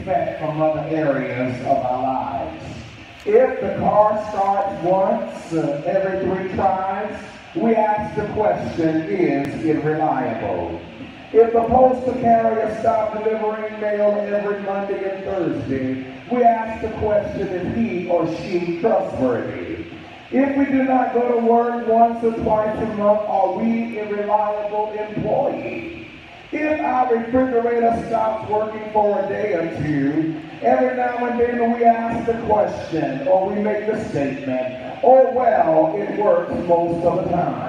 expect from other areas of our lives. If the car starts once every 3 tries, we ask the question, is it reliable? If the postal carrier stops delivering mail every Monday and Thursday, we ask the question, is he or she trustworthy? If we do not go to work once or twice a month, are we a reliable employee? If our refrigerator stops working for a day or two, every now and then we ask the question or we make the statement, oh well, it works most of the time.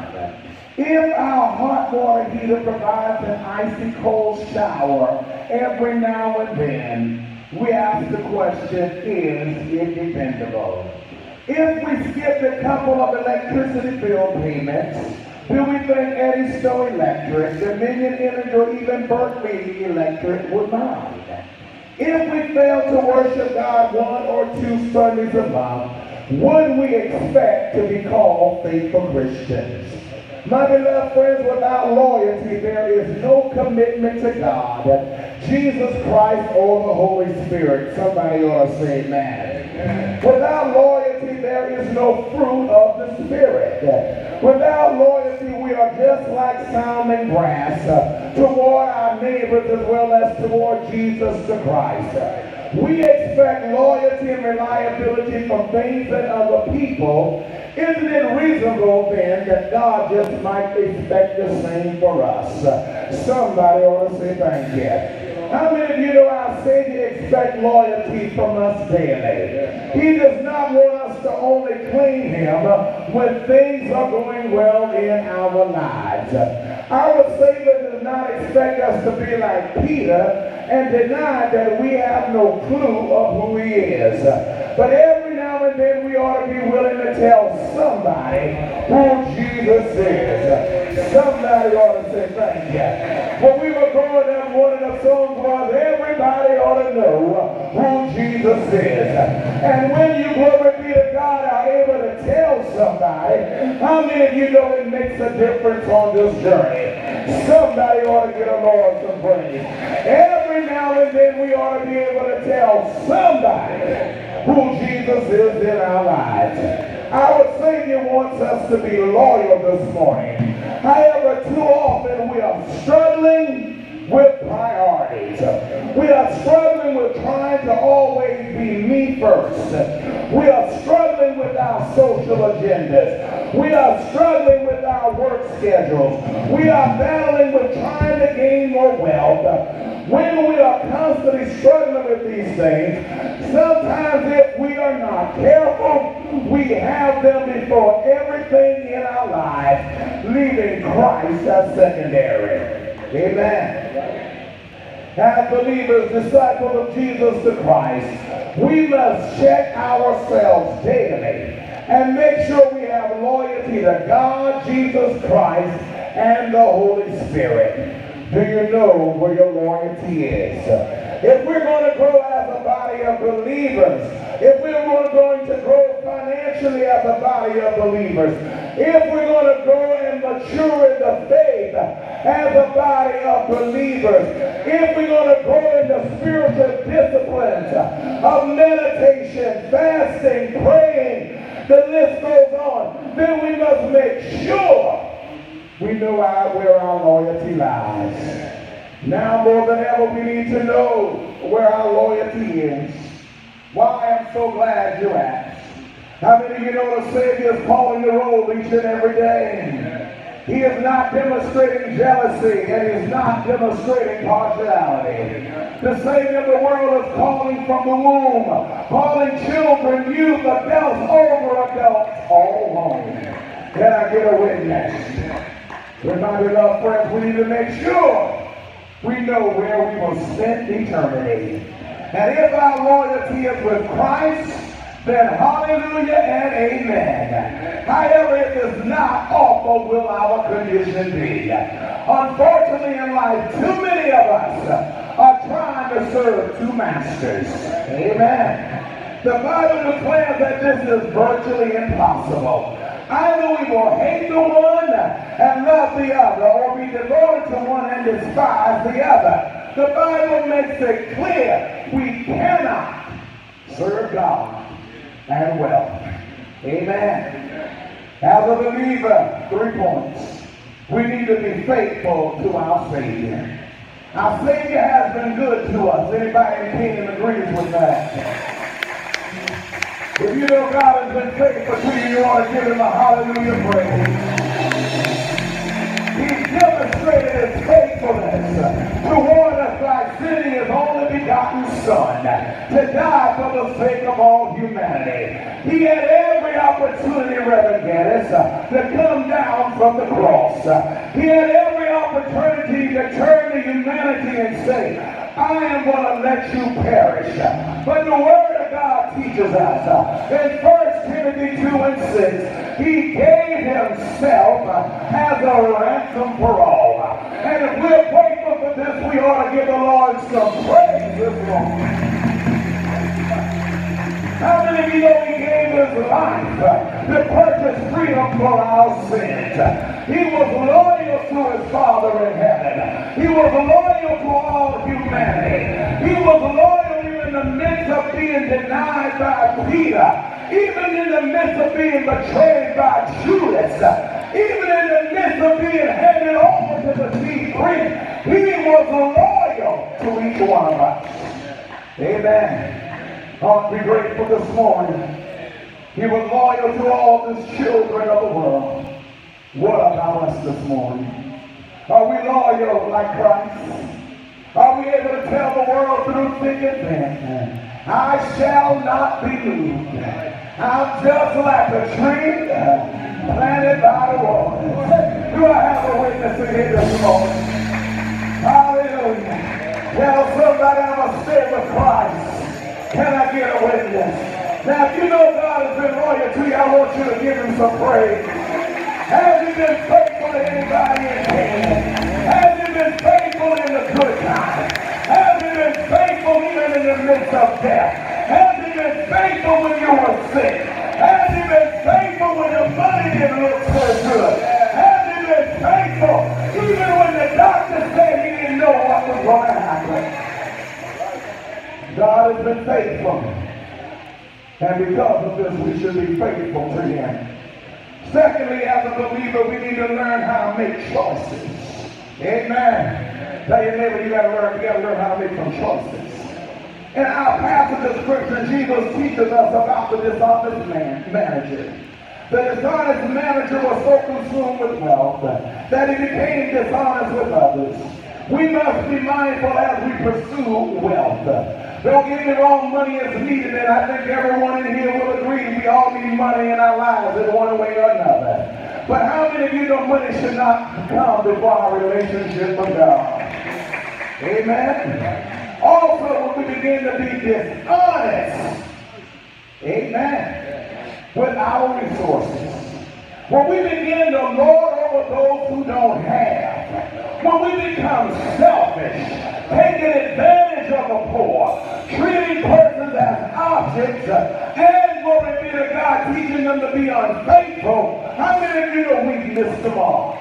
If our hot water heater provides an icy cold shower every now and then, we ask the question, is it dependable? If we skipped a couple of electricity bill payments, do we think Eddystone Electric, Dominion Energy, or even Berkeley Electric would mind? If we fail to worship God 1 or 2 Sundays a month, would we expect to be called faithful Christians? My beloved friends, without loyalty, there is no commitment to God, Jesus Christ, or the Holy Spirit. Somebody ought to say amen. Without loyalty, there is no fruit of the Spirit. Without loyalty, we are just like sounding brass toward our neighbors as well as toward Jesus the Christ. We expect loyalty and reliability from things and other people. Isn't it reasonable then that God just might expect the same for us? Somebody ought to say thank you. How many of you know our Savior expects loyalty from us daily? He does not want us to only claim Him when things are going well in our lives. Our Savior does not expect us to be like Peter and deny that we have no clue of who He is. But every now and then we ought to be willing to tell somebody who Jesus is. Somebody ought to say thank you. When we were growing up, one of the songs was, everybody ought to know who Jesus is. And when you, glory be to God, are able to tell somebody, how many of you know it makes a difference on this journey? Somebody ought to get a Lord some praise. Every now and then we ought to be able to tell somebody who Jesus is in our lives. Our Savior wants us to be loyal this morning. However, too often we are struggling with priorities. We are struggling with trying to always be me first. We are struggling with our social agendas. We are struggling with our work schedules. We are battling with trying to gain more wealth. When we are constantly struggling with these things, sometimes if we are not careful, we have them before everything in our lives, leaving Christ as secondary. Amen. As believers, disciples of Jesus the Christ, we must check ourselves daily and make sure we have loyalty to God, Jesus Christ, and the Holy Spirit. Do you know where your loyalty is? If we're going to grow as a body of believers, if we're going to grow financially as a body of believers, if we're going to grow and mature in the faith as a body of believers, if we're going to grow in the spiritual disciplines of meditation, fasting, praying, the list goes on, then we must make sure we know where our loyalty lies. Now more than ever, we need to know where our loyalty is. Why, I'm so glad you asked. How many of you know the Savior is calling the roll each and every day? He is not demonstrating jealousy, and he is not demonstrating partiality. The Savior of the world is calling from the womb, calling children, youth, adults, over adults, all home. Can I get a witness? With my beloved friends, we need to make sure we know where we will spend eternity. And if our loyalty is with Christ, then hallelujah and amen. However, if it's not, awful will our condition be. Unfortunately in life, too many of us are trying to serve 2 masters. Amen. The Bible declares that this is virtually impossible. Either we will hate the one and love the other, or be devoted to one and despise the other. The Bible makes it clear we God and wealth. Amen. As a believer, 3 points. We need to be faithful to our Savior. Our Savior has been good to us. Anybody in Canaan agrees with that? If you know God has been faithful to you, you ought to give him a hallelujah praise. He's demonstrated his faithfulness toward us by sending his only begotten Son to die for the sake of all humanity. He had every opportunity, Reverend Gaddis, to come down from the cross. He had every opportunity to turn to humanity and say, I am going to let you perish. But the Word of God teaches us in 1 Timothy 2 and 6, he gave himself as a ransom for all. And if we're grateful for this, we ought to give the Lord some praise this morning. How many of you know he gave his life to purchase freedom for our sins? He was loyal to his Father in heaven. He was loyal to all humanity. He was loyal even in the midst of being denied by Peter. Even in the midst of being betrayed by Judas. Even in the midst of being handed over to the thief priest. He was loyal to each one of us. Amen. I ought to be grateful this morning. He was loyal to all the children of the world. What about us this morning? Are we loyal like Christ? Are we able to tell the world through thick and thin, I shall not be moved. I'm just like a tree planted by the water. Do I have a witness in here this morning? Hallelujah. Tell somebody I'm going to stay with Christ. Can I get a witness? Now, if you know God has been loyal to you, I want you to give him some praise. Has he been faithful to anybody in Canaan? Has he been faithful in the good times? Has he been faithful even in the midst of death? Has he been faithful when you were sick? Has he been faithful when your money didn't look so good? Has he been faithful even when the doctor said he didn't know what was going to happen? God has been faithful. And because of this, we should be faithful to him. Secondly, as a believer, we need to learn how to make choices. Amen. Tell your neighbor, you got to learn how to make some choices. In our passage of scripture, Jesus teaches us about the dishonest manager. The dishonest manager was so consumed with wealth that he became dishonest with others. We must be mindful as we pursue wealth. Don't get me wrong, money is needed, and I think everyone in here will agree we all need money in our lives in one way or another. But how many of you know money should not come before our relationship with God? Amen. Also, when we begin to be dishonest, amen, with our resources, when we begin to lord over those who don't have, when we become selfish, taking advantage of the poor, treating persons as objects, and glory be to God, teaching them to be unfaithful, how many of you know we miss them all?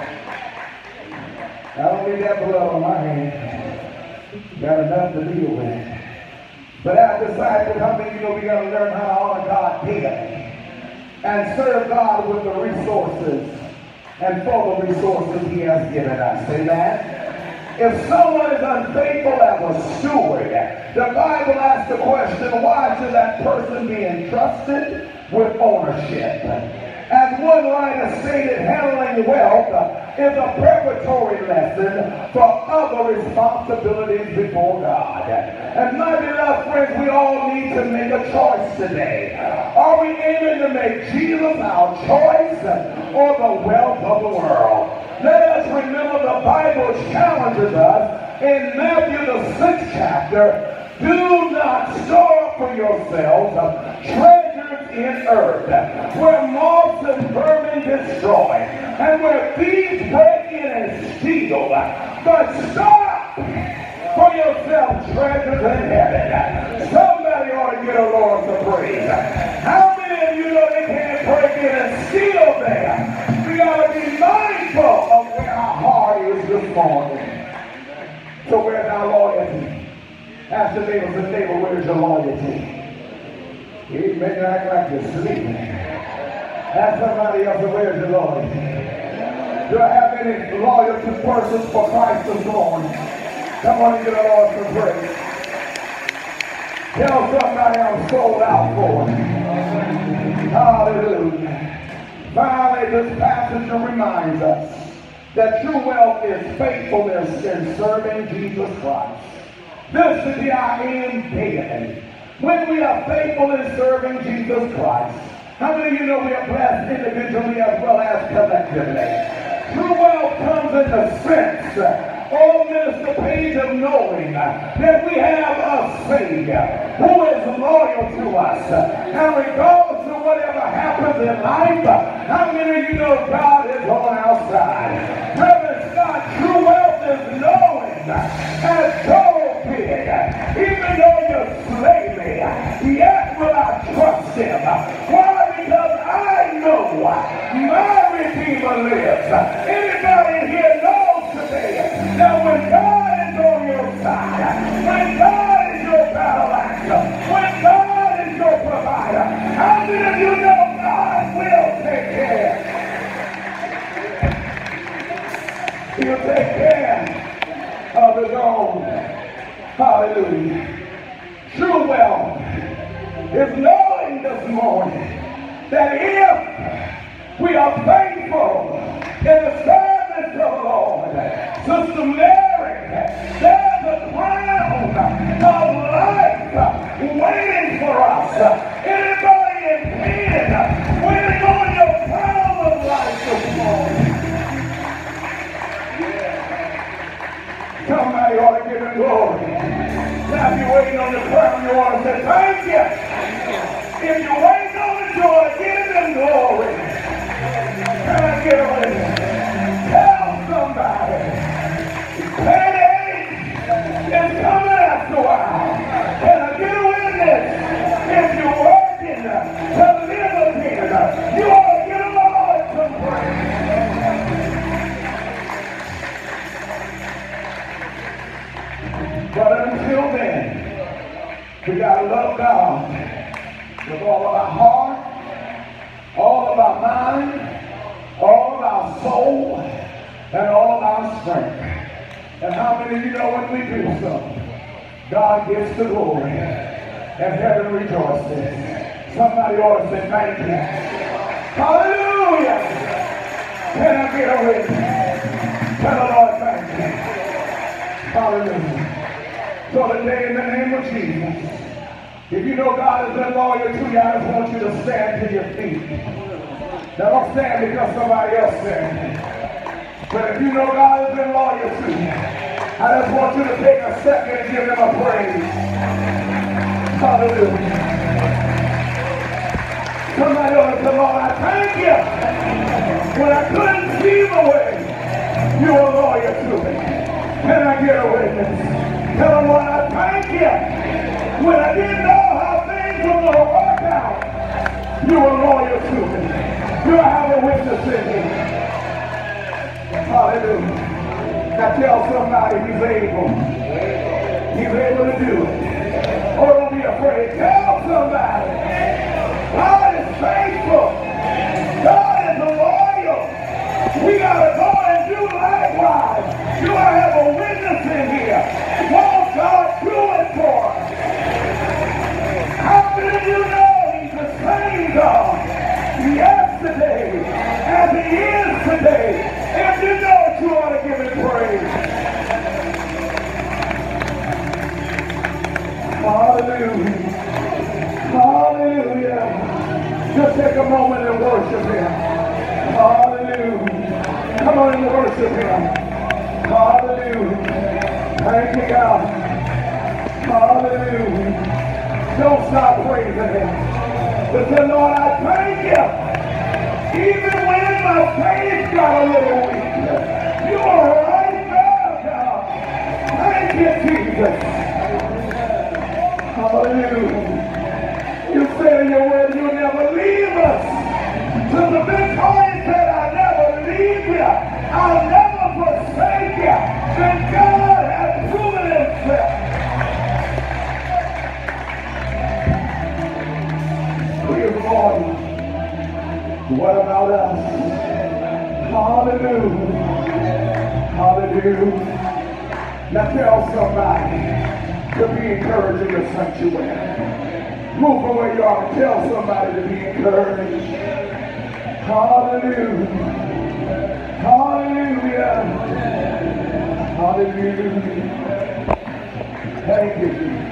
I don't need that blood on my hand. Got enough to deal with. But as disciples, how many of you know we got to learn how to honor God daily and serve God with the resources and for the resources he has given us? Amen. If someone is unfaithful as a steward, the Bible asks the question, why should that person be entrusted with ownership? As one writer stated, handling wealth is a preparatory lesson for other responsibilities before God. And my beloved friends, we all need to make a choice today. Are we aiming to make Jesus our choice or the wealth of the world? Let us remember the Bible challenges us in Matthew the 6th chapter. Do not store up for yourselves treasures in earth, where moths and vermin destroy, and where thieves break in and steal. But store up for yourself treasures in heaven. Somebody ought to get a Lord to praise. How many of you know they can't break in and steal there? We got to be mindful of where our heart is this morning. So where's our loyalty? Ask your neighbor, where's your loyalty? He may not act like you're sleeping. Ask somebody else, where's the Lord? Do I have any loyal persons for Christ this morning? Come on and give the Lord some praise. Tell somebody I'm sold out for it. Hallelujah. Finally, this passage reminds us that true wealth is faithfulness in serving Jesus Christ. This should be our end daily. When we are faithful in serving Jesus Christ, how many of you know we are blessed individually as well as collectively? True wealth comes in the sense, Minister Page, of knowing that we have a Savior who is loyal to us. And regardless of whatever happens in life, how many of you know God is on our side? Reverend Scott, true wealth is knowing, as Job did, even though you slay me, yet will I trust him. Why? Because I know my Redeemer lives. Anybody in here knows today that when God is on your side, when God is your battle axe, when God is your provider, how many of you know God will take care? He'll take care of his own. Hallelujah. True wealth is knowing this morning that if we are faithful in the service of the Lord, Sister Mary, there's a crown of life waiting for us. Anybody in pain waiting on your crown of life this morning? Somebody ought to give him glory. Now if you're waiting on the crown, you ought to say, thank you. If you're waiting on it, you ought to give him glory. Can I get a witness? Tell somebody. Payday is coming after a while. Can I get a witness? If you're working to live again, you ought to give the Lord some praise. But until then, we got to love God with all of our heart, all of our mind, all of our soul, and all of our strength. And how many of you know when we do so, God gets the glory and heaven rejoices? Somebody ought to say thank you. Hallelujah! Can I get a witness? Tell the Lord thank you. Hallelujah. So today, in the name of Jesus, if you know God has been loyal to you, I just want you to stand to your feet. Now don't stand because somebody else said. But if you know God has been loyal to you, I just want you to take a second and give him a praise. Hallelujah. Somebody ought to say, Lord, I thank you. When I couldn't see the way, you were loyal to me. Can I get a witness? Tell him, Lord, I thank you. When I didn't know how things were going to work out, you were loyal to me. Do I have a witness in here? Hallelujah. Now tell somebody he's able. He's able to do it. Oh, don't be afraid. Tell somebody. God is faithful. God is loyal. We got to go and do likewise. Do I have a witness in here? Won't God do it for us? How many of you know he's the same God yesterday as he is today? If you know it, you ought to give him praise. Hallelujah. Hallelujah. Just take a moment and worship him. Hallelujah. Come on and worship him. Hallelujah. Thank you, God. Hallelujah. Don't stop praising him. But say, Lord, I thank you. Even when my faith got a little weak, you are right there, God. Thank you, Jesus. Hallelujah. You said in your word, you'll never leave us. So the victorious said, I'll never leave you. I'll never forsake you. And God has proven himself. What about us? Hallelujah. Hallelujah. Now tell somebody to be encouraged in the sanctuary. Move from where you are and tell somebody to be encouraged. Hallelujah. Hallelujah. Hallelujah. Thank you, Jesus.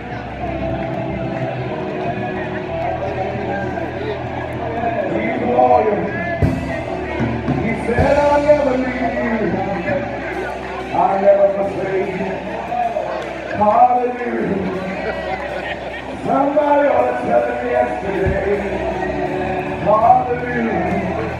He's loyal. He said, I'll never leave you. I'll never forsake you. Hallelujah. Somebody ought to tell him yesterday. Hallelujah.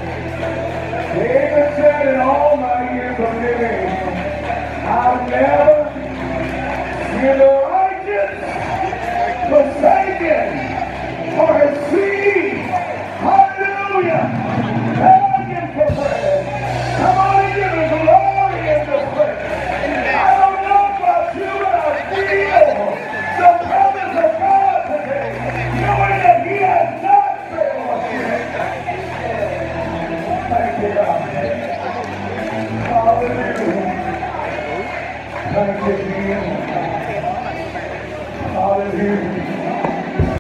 David said, in all my years of living, I'll never see the righteous forsaken or his seed. Hallelujah. Begging for bread. Come on and give him glory in this place. I don't know about you, but I feel the presence of God today, knowing that he has not failed us yet. Thank you, God. Hallelujah. Thank you, Jesus.